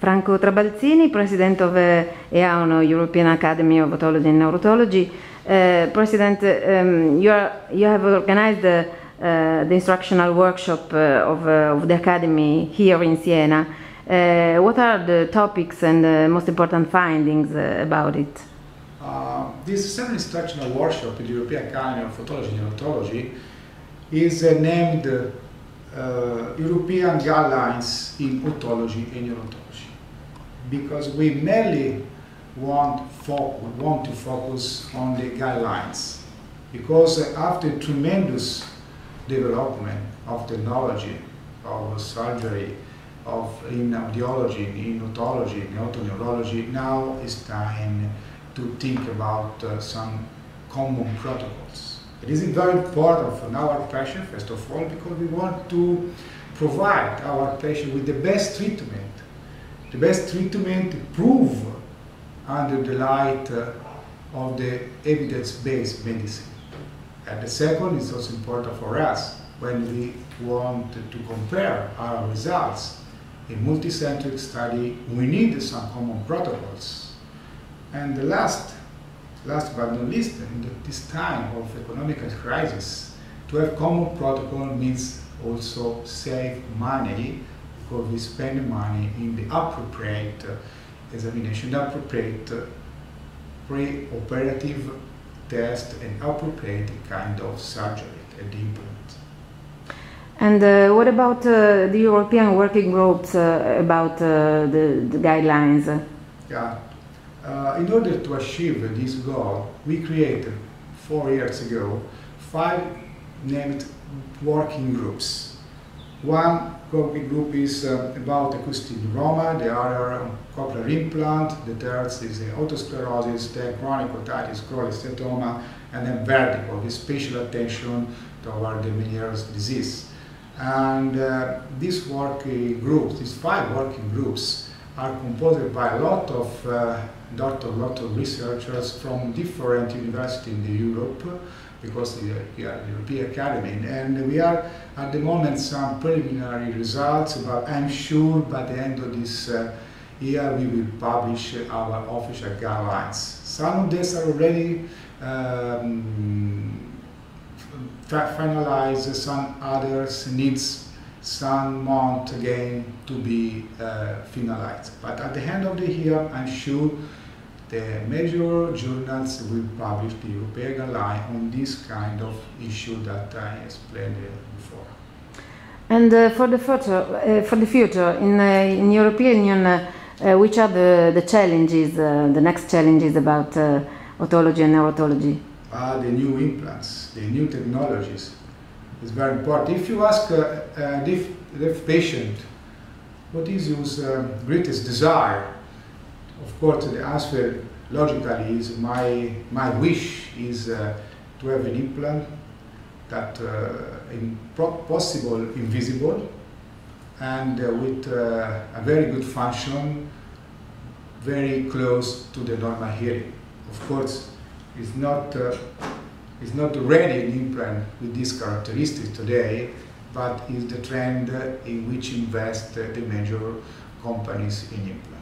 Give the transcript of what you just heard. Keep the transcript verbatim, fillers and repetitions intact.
Franco Trabalzini, President of uh, E A O N, European Academy of Otology and Neurotology. Uh, President, um, you, are, you have organized the, uh, the instructional workshop uh, of, uh, of the Academy here in Siena. Uh, what are the topics and the most important findings uh, about it? Uh, this seven instructional workshop in the European Academy of Otology and Neurotology is uh, named uh, European Guidelines in Otology and Neurotology, because we mainly want, fo want to focus on the guidelines, because uh, after tremendous development of technology, of surgery, of in audiology, in otology, in otoneurology, now it's time to think about uh, some common protocols. It is very important for our patient, first of all, because we want to provide our patient with the best treatment. The best treatment proved under the light uh, of the evidence-based medicine. And the second is also important for us when we want to compare our results. In multicentric study, we need some common protocols. And the last, last but not least, in this time of economic crisis, to have common protocol means also save money, because we spend money in the appropriate examination, appropriate pre-operative test, and appropriate kind of surgery at the implant. And uh, what about uh, the European working groups uh, about uh, the, the guidelines? Yeah. Uh, in order to achieve this goal, we created four years ago five named working groups. One working group is uh, about acoustic neuroma, the other um, cochlear implant, the third is the otosclerosis, the chronic otitis, chronic steatoma, and then vertigo, with special attention toward the Meniere's disease. And uh, these working groups, these five working groups, are composed by a lot of uh, doctors, a lot of researchers from different universities in Europe, because we are here at the European Academy. And we are at the moment some preliminary results, but I'm sure by the end of this uh, year we will publish our official guidelines. Some of these are already um, finalized, some others needs some month again to be uh, finalized. But at the end of the year, I'm sure the major journals will publish the European guideline on this kind of issue that I explained before. And uh, for the future, uh, for the future, in uh, in your opinion, uh, uh, which are the the challenges, uh, the next challenges about uh, otology and neurotology? Uh, the new implants, the new technologies is very important. If you ask uh, uh, the, the patient what is his uh, greatest desire, of course the answer logically is my, my wish is uh, to have an implant that uh, in possible invisible and uh, with uh, a very good function, very close to the normal hearing. Of course, it's not, uh, it's not ready an implant with these characteristics today, but is the trend uh, in which invest uh, the major companies in implants.